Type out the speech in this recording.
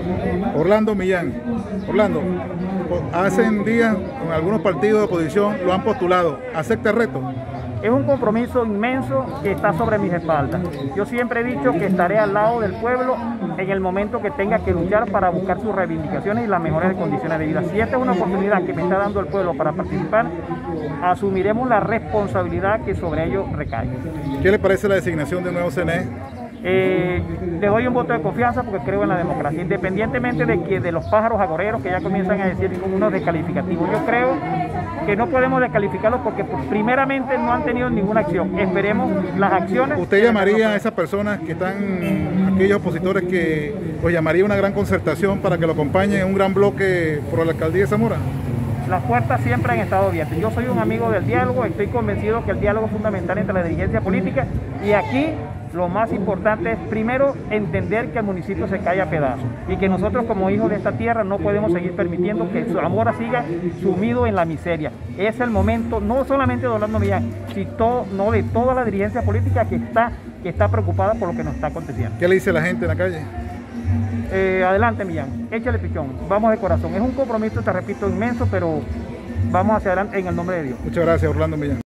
Orlando Millán. Orlando, hace días con algunos partidos de oposición lo han postulado. ¿Acepta el reto? Es un compromiso inmenso que está sobre mis espaldas. Yo siempre he dicho que estaré al lado del pueblo en el momento que tenga que luchar para buscar sus reivindicaciones y las mejores condiciones de vida. Si esta es una oportunidad que me está dando el pueblo para participar, asumiremos la responsabilidad que sobre ello recae. ¿Qué le parece la designación de un nuevo CNE? Le doy un voto de confianza porque creo en la democracia, independientemente de los pájaros agoreros que ya comienzan a decir con unos descalificativos. Yo creo que no podemos descalificarlos porque primeramente no han tenido ninguna acción. Esperemos las acciones. ¿Usted llamaría a esas personas que están, aquellos opositores que los llamaría una gran concertación para que lo acompañen en un gran bloque por la alcaldía de Zamora? Las puertas siempre han estado abiertas. Yo soy un amigo del diálogo, estoy convencido que el diálogo es fundamental entre la dirigencia política y aquí lo más importante es primero entender que el municipio se cae a pedazos y que nosotros como hijos de esta tierra no podemos seguir permitiendo que Zamora siga sumido en la miseria. Es el momento no solamente de Orlando Millán, sino de toda la dirigencia política que está preocupada por lo que nos está aconteciendo. ¿Qué le dice la gente en la calle? Adelante Millán, échale pichón, vamos de corazón. Es un compromiso, te repito, inmenso, pero vamos hacia adelante en el nombre de Dios. Muchas gracias, Orlando Millán.